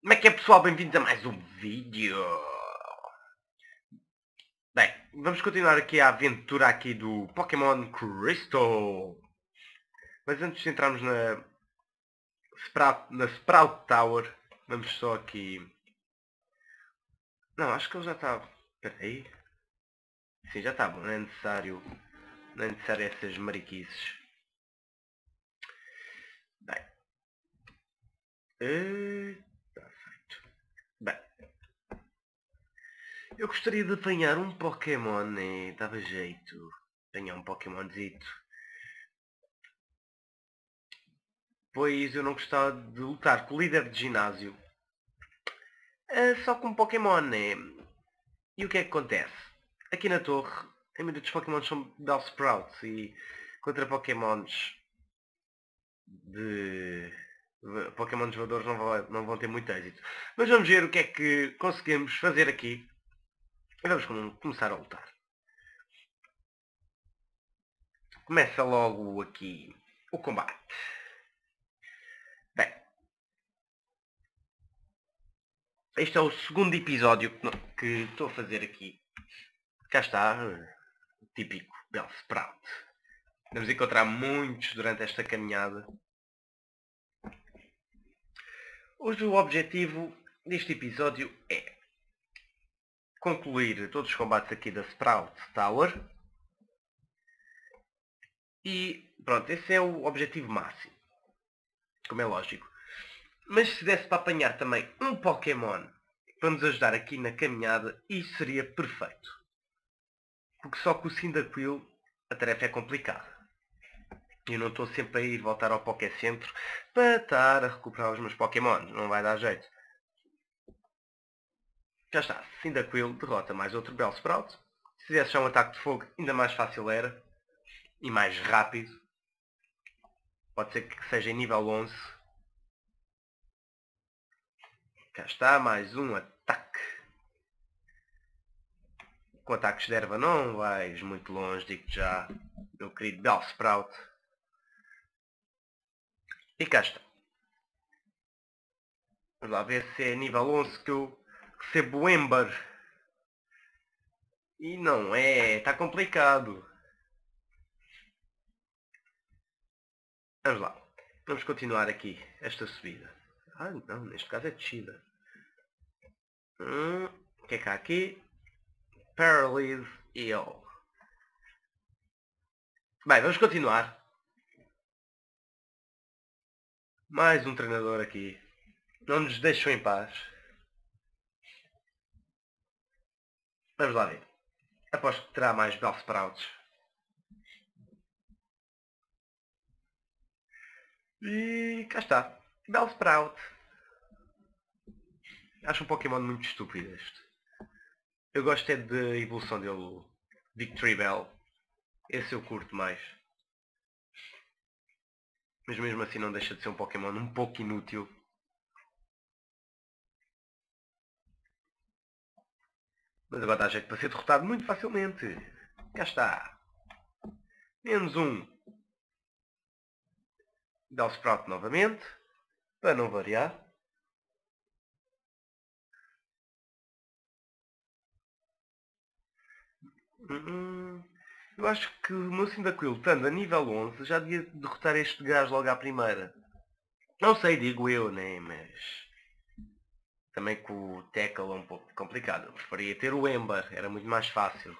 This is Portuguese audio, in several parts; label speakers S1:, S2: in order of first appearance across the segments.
S1: Como é que é, pessoal? Bem-vindos a mais um vídeo. Bem, vamos continuar aqui a aventura aqui do Pokémon Crystal. Mas antes de entrarmos na Sprout Tower, vamos só aqui... Não, acho que ele já está... Espera aí. Sim, já está bom. Não é necessário essas mariquices. Bem. Está feito. Bem. Eu gostaria de apanhar um Pokémon, né? Dava jeito. Apanhar um Pokémonzito. Pois eu não gostava de lutar com o líder de ginásio. Só com Pokémon, né? E o que é que acontece? Aqui na torre, a maioria dos Pokémons são Bellsprouts e contra Pokémons de... Pokémons voadores não vão ter muito êxito. Mas vamos ver o que é que conseguimos fazer aqui. E vamos começar a lutar. Começa logo aqui o combate. Bem, este é o segundo episódio que estou a fazer aqui. Cá está, típico Bellsprout. Vamos encontrar muitos durante esta caminhada. Hoje o objetivo deste episódio é concluir todos os combates aqui da Sprout Tower. E pronto, esse é o objetivo máximo. Como é lógico. Mas se desse para apanhar também um Pokémon para nos ajudar aqui na caminhada, isso seria perfeito. Porque só com o Cyndaquil a tarefa é complicada. Eu não estou sempre a ir voltar ao Pokécentro para estar a recuperar os meus Pokémons. Não vai dar jeito. Já está. Cyndaquil derrota mais outro Bellsprout. Se fizesse já um ataque de fogo, ainda mais fácil era. E mais rápido. Pode ser que seja em nível 11. Cá está, mais um ataque. Com ataques de erva não vais muito longe, digo-te já, meu querido Bellsprout. E cá está. Vamos lá ver se é nível 11 que eu recebo o Ember. E não é, está complicado. Vamos lá. Vamos continuar aqui esta subida. Ah, não, neste caso é descida. O que é que há aqui? Paralyze Heal. Bem, vamos continuar. Mais um treinador aqui. Não nos deixam em paz. Vamos lá ver. Aposto que terá mais Bellsprouts. E cá está. Bellsprout. Acho um Pokémon muito estúpido este. Eu gosto é da evolução dele, o Victory Bell. Esse eu curto mais. Mas mesmo assim não deixa de ser um Pokémon um pouco inútil. Mas agora dá jeito para ser derrotado muito facilmente. Cá está. Menos um. Bellsprout novamente. Para não variar. Eu acho que o meu Cyndaquil, estando a nível 11, já devia derrotar este gajo logo à primeira. Não sei, digo eu, né? Mas... também com o Tackle é um pouco complicado. Eu preferia ter o Ember, era muito mais fácil.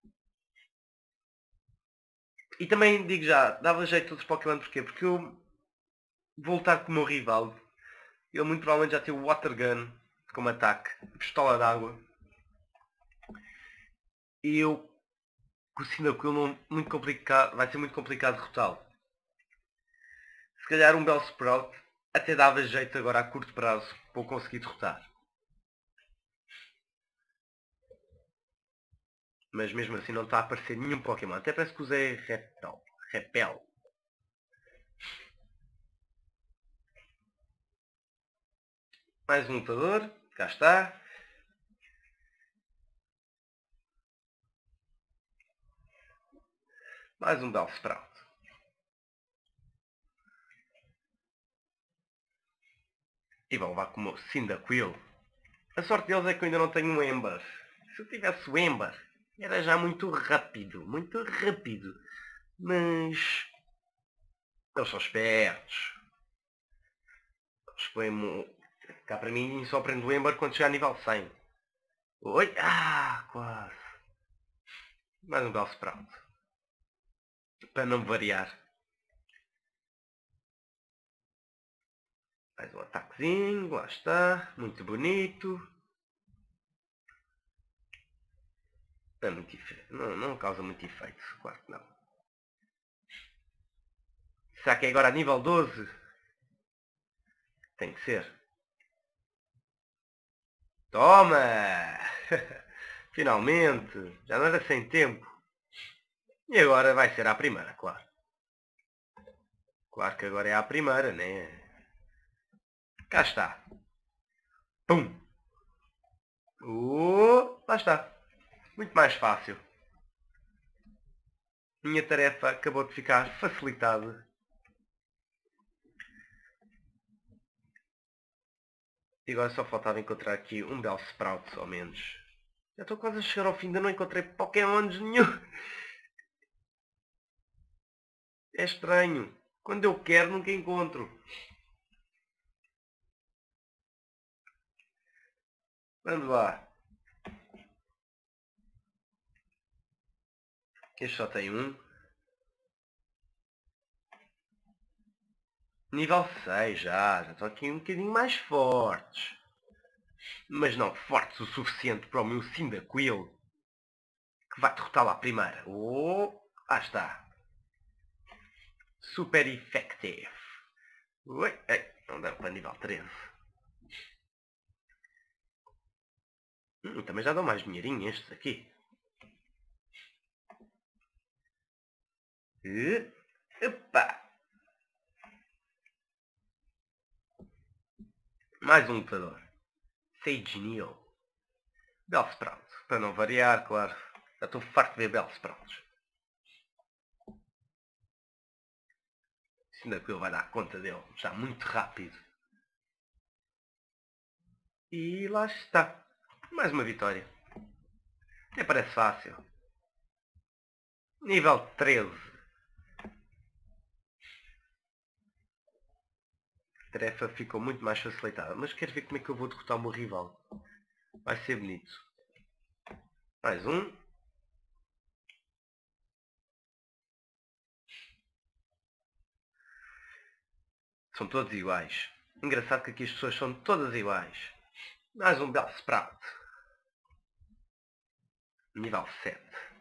S1: E também digo já, dava jeito todos os Pokémon porquê? Porque eu vou lutar com o meu rival. Ele muito provavelmente já tem o Water Gun como ataque, pistola d'água. E eu com o Cyndaquil muito complicado, vai ser muito complicado derrotá-lo. Se calhar um Bellsprout até dava jeito agora a curto prazo para o conseguir derrotar. Mas mesmo assim não está a aparecer nenhum Pokémon. Até parece que usei Repel. Mais um lutador. Cá está. Mais um Bellsprout. E vão levar como Cyndaquil. A sorte deles é que eu ainda não tenho um Ember. Se eu tivesse o Ember, era já muito rápido. Muito rápido. Mas... eles são espertos. Eles põem-me... cá para mim só prendo o Ember quando chegar a nível 100. Oi! Ah, quase. Mais um Bellsprout. Para não variar. Mais um ataquezinho, lá está. Muito bonito. Não é muito efeito. Não causa muito efeito, claro que não. Será que é agora a nível 12? Tem que ser. Toma! Finalmente! Já não era sem tempo. E agora vai ser a primeira, claro. Claro que agora é a primeira, né? Cá está. Pum! Lá está. Muito mais fácil. Minha tarefa acabou de ficar facilitada. E agora só faltava encontrar aqui um Bellsprout, ao menos. Já estou quase a chegar ao fim, ainda não encontrei Pokémons nenhum. É estranho. Quando eu quero, nunca encontro. Vamos lá. Este só tem um. Nível 6 já estou aqui um bocadinho mais fortes. Mas não fortes o suficiente para o meu Cyndaquil, que vai derrotá-lo à primeira. Lá está. Super effective. Ui, não deu para nível 13. Também já dão mais dinheirinho estes aqui. Epa! Mais um lutador. Sage Neil. Bellsprout. Para não variar, claro. Já estou farto de ver Bellsprouts. Ainda que ele vai dar conta dele. Já muito rápido. E lá está. Mais uma vitória. Até parece fácil. Nível 13. A tarefa ficou muito mais facilitada. Mas quero ver como é que eu vou derrotar o meu rival. Vai ser bonito. Mais um. São todos iguais. Engraçado que aqui as pessoas são todas iguais. Mais um Bellsprout. Nível 7.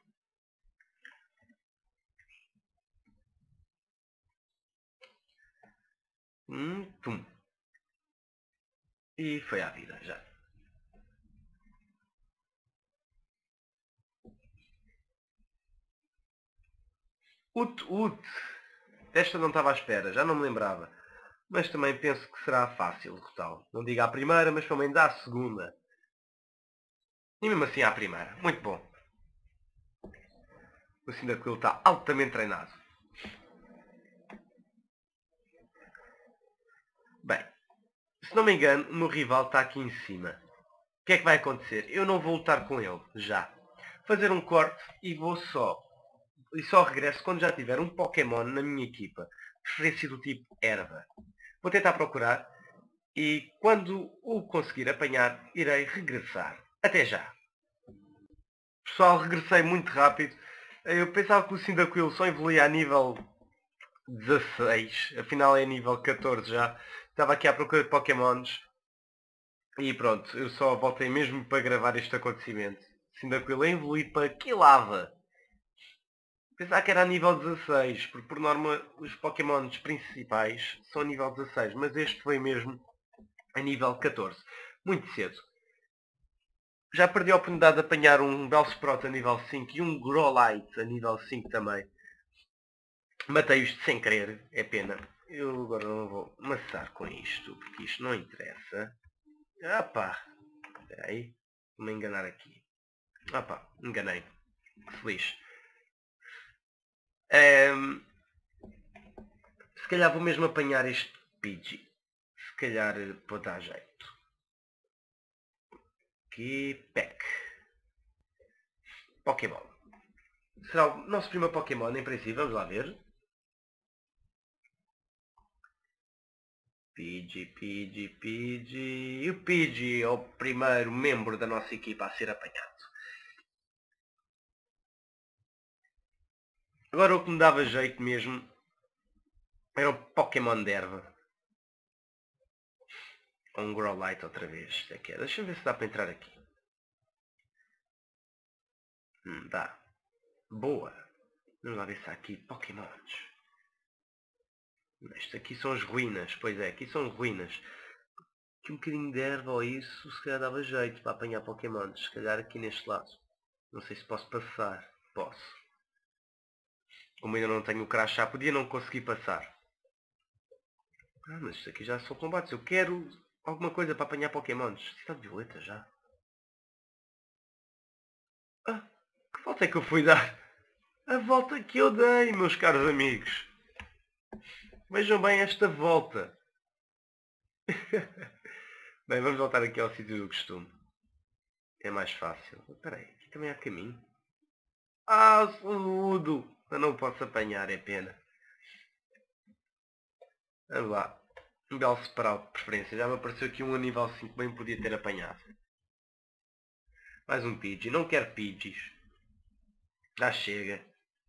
S1: Pum. E foi à vida já. Ut. Esta não estava à espera, já não me lembrava. Mas também penso que será fácil derrotá-lo. Não digo à primeira, mas pelo menos à segunda. E mesmo assim à primeira. Muito bom. O Cyndaquil está altamente treinado. Bem, se não me engano, o meu rival está aqui em cima. O que é que vai acontecer? Eu não vou lutar com ele, já. Fazer um corte e vou só. E só regresso quando já tiver um Pokémon na minha equipa. Preferência do tipo erva. Vou tentar procurar e quando o conseguir apanhar, irei regressar. Até já. Pessoal, regressei muito rápido. Eu pensava que o Cyndaquil só evoluía a nível 16. Afinal é nível 14 já. Estava aqui à procura de Pokémons. E pronto, eu só voltei mesmo para gravar este acontecimento. Cyndaquil é evoluído para Quilava. Pensava que era a nível 16, porque por norma os Pokémons principais são a nível 16, mas este foi mesmo a nível 14. Muito cedo. Já perdi a oportunidade de apanhar um Bellsprout a nível 5 e um Growlite a nível 5 também. Matei-os sem querer, é pena. Eu agora não vou amassar com isto, porque isto não interessa. Espera aí. Vou-me enganar aqui. Enganei. Feliz. Se calhar vou mesmo apanhar este Pidgey. Se calhar vou dar jeito. Aqui, pack. Pokémon. Será o nosso primeiro Pokémon em princípio, vamos lá ver. Pidgey. E o Pidgey é o primeiro membro da nossa equipa a ser apanhado. Agora o que me dava jeito mesmo era o Pokémon de erva. Um Growlite outra vez. Deixa eu ver se dá para entrar aqui. Dá. Boa. Vamos lá ver se há aqui Pokémons. Isto aqui são as ruínas. Pois é, aqui são ruínas. Aqui um bocadinho de erva ou isso, se calhar dava jeito para apanhar Pokémons. Se calhar aqui neste lado. Não sei se posso passar. Posso. Como ainda não tenho o crachá, podia não conseguir passar. Mas isto aqui já são combates. Eu quero alguma coisa para apanhar Pokémons. Cidade Violeta já. Que volta é que eu fui dar? A volta que eu dei, meus caros amigos. Vejam bem esta volta. Bem, vamos voltar aqui ao sítio do costume. É mais fácil. Espera aí, aqui também há caminho. Saludo! Eu não posso apanhar, é pena. Vamos lá. Um Bellsprout de preferência. Já me apareceu aqui um a nível 5 bem podia ter apanhado. Mais um Pidgey. Não quero Pidgeys. Já chega.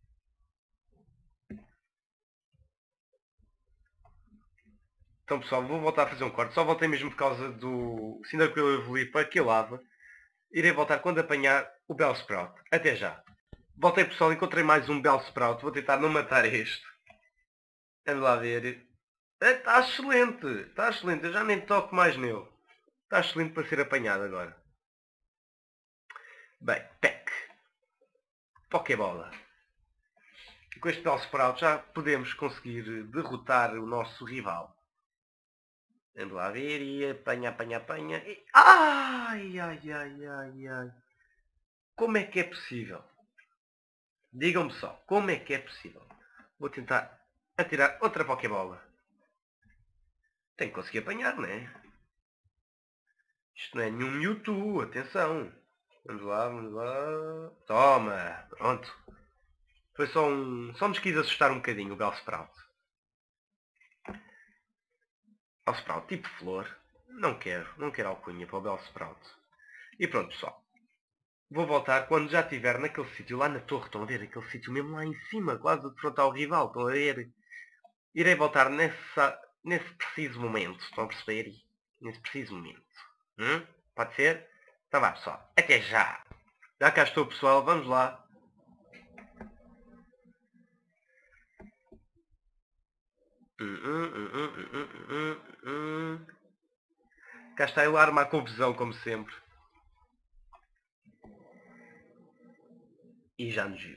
S1: Então pessoal, vou voltar a fazer um corte. Só voltei mesmo por causa do Cyndaquil evoluir para aquele lado. Irei voltar quando apanhar o Bellsprout. Até já. Voltei pessoal, encontrei mais um Bellsprout. Vou tentar não matar este. Vamos lá ver. Está excelente. Está excelente. Eu já nem toco mais nele. Está excelente para ser apanhado agora. Bem, pack. Pokébola. E com este Bellsprout já podemos conseguir derrotar o nosso rival. Vamos lá ver e apanha. E... Ai. Como é que é possível? Digam-me só, como é que é possível? Vou tentar atirar outra Pokébola. Tenho que conseguir apanhar, não é? Isto não é nenhum Mewtwo, atenção. Vamos lá. Toma, pronto. Foi só nos quis assustar um bocadinho o Bellsprout. Bellsprout tipo flor. Não quero alcunha para o Bellsprout. E pronto pessoal. Vou voltar quando já estiver naquele sítio lá na torre. Estão a ver? Aquele sítio mesmo lá em cima, quase a defrontar o rival. Estão a ver? Irei voltar nesse preciso momento. Estão a perceber? Nesse preciso momento. Pode ser? Então vá pessoal. Até já. Já cá estou pessoal. Vamos lá. Cá está ele a armar confusão como sempre. E já nos viu.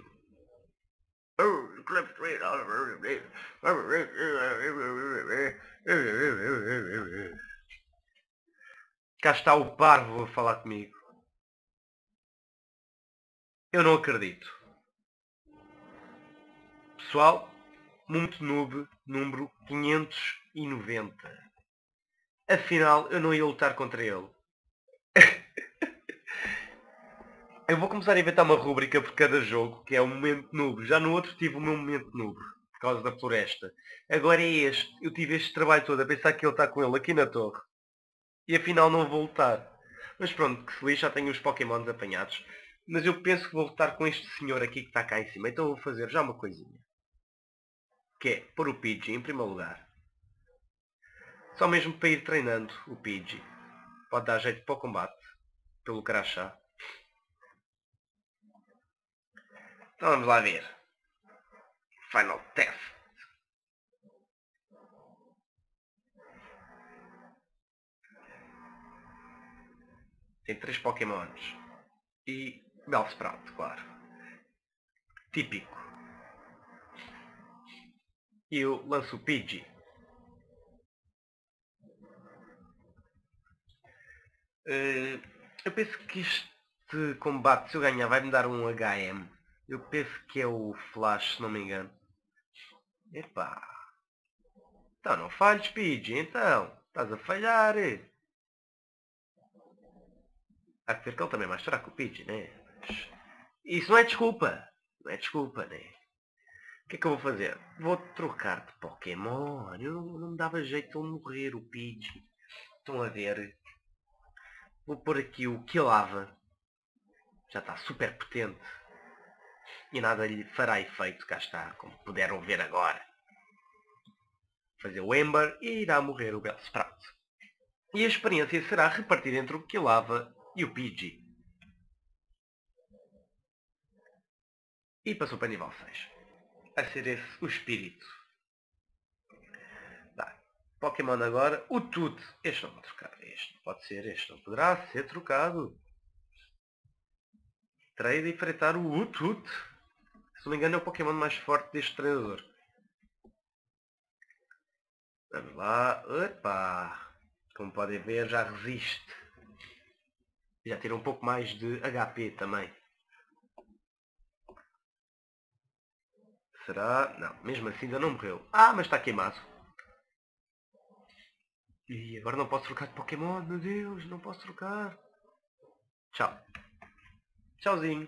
S1: Cá está o parvo a falar comigo. Eu não acredito. Pessoal, muito noob, número 590. Afinal, eu não ia lutar contra ele. Eu vou começar a inventar uma rúbrica por cada jogo, que é o momento noob. Já no outro tive o meu momento noob, por causa da floresta. Agora é este. Eu tive este trabalho todo a pensar que ele está com ele aqui na torre. E afinal não vou lutar. Mas pronto, que se lixe, já tenho os Pokémons apanhados. Mas eu penso que vou lutar com este senhor aqui que está cá em cima. Então vou fazer já uma coisinha. Que é pôr o Pidgey em primeiro lugar. Só mesmo para ir treinando o Pidgey. Pode dar jeito para o combate. Pelo crachá. Então vamos lá ver. Final Test. Tem 3 Pokémons. E Bellsprout, claro. Típico. E eu lanço o Pidgey. Eu penso que este combate, se eu ganhar, vai-me dar um HM. Eu penso que é o Flash, se não me engano. Epá. Então não falhes, Pidgey, então. Estás a falhar. Há de ser que ele também vai chorar com o Pidgey, né? Mas isso não é desculpa. Não é desculpa, né? O que é que eu vou fazer? Vou trocar de Pokémon. Não me dava jeito de ele morrer, o Pidgey. Estão a ver? Vou pôr aqui o Quilava. Já está super potente. E nada lhe fará efeito, cá está, como puderam ver agora. Fazer o Ember e irá morrer o Bellsprout. E a experiência será repartida entre o Quilava e o Pidgey. E passou para nível 6. Vai ser esse o espírito. Dá. Pokémon agora, o Toot. Este não vou trocar. Este pode ser, este não poderá ser trocado. Terei de enfrentar o Utoot. Se não me engano é o Pokémon mais forte deste treinador. Vamos lá. Opa! Como podem ver, já resiste. Já tira um pouco mais de HP também. Será? Não, mesmo assim ainda não morreu. Ah, mas está queimado. E agora não posso trocar de Pokémon. Meu Deus, não posso trocar. Tchau. Tchauzinho.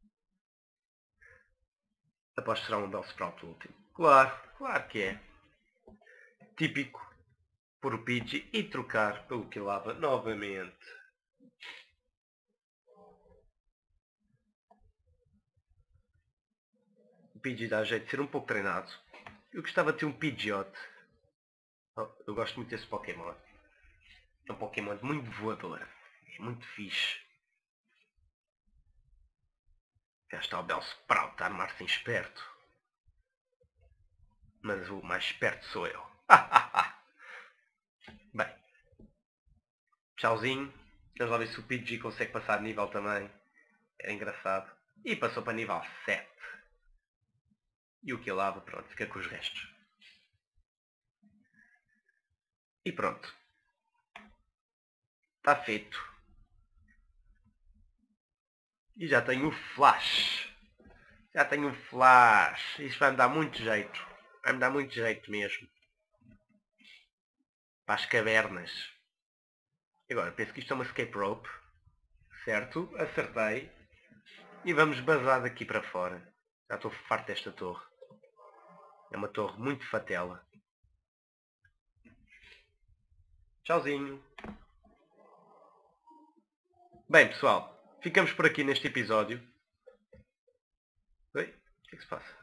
S1: Aposto que será um Bellsprout o último. Claro, claro que é. Típico. Por o Pidgey e trocar pelo Quilava novamente. O Pidgey dá jeito de ser um pouco treinado. Eu gostava de ter um Pidgeot. Oh, eu gosto muito desse Pokémon. É um Pokémon muito voador. É muito fixe. Já está o Bellsprout a armar-se em esperto. Mas o mais esperto sou eu. Bem. Tchauzinho. Vamos lá ver se o Pidgey consegue passar de nível também. Era engraçado. E passou para nível 7. E o Quilava, pronto, fica com os restos. E pronto. Está feito. E já tenho o Flash. Já tenho um Flash. Isso vai me dar muito jeito. Vai me dar muito jeito mesmo. Para as cavernas. Agora, penso que isto é uma escape rope. Certo? Acertei. E vamos bazar daqui para fora. Já estou farto desta torre. É uma torre muito fatela. Tchauzinho. Bem, pessoal. Ficamos por aqui neste episódio. Oi? O que é que se passa?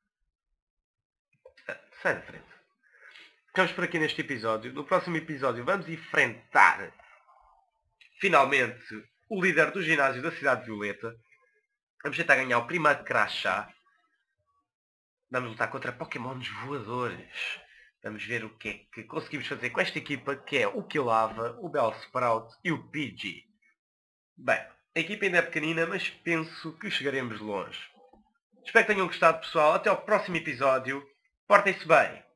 S1: Sai da frente. Ficamos por aqui neste episódio. No próximo episódio vamos enfrentar finalmente o líder do ginásio da Cidade Violeta. Vamos tentar ganhar o primeiro crachá. Vamos lutar contra Pokémons voadores. Vamos ver o que é que conseguimos fazer com esta equipa, que é o Quilava, o Bellsprout e o Pidgey. Bem, a equipa ainda é pequenina, mas penso que chegaremos longe. Espero que tenham gostado, pessoal. Até ao próximo episódio. Portem-se bem.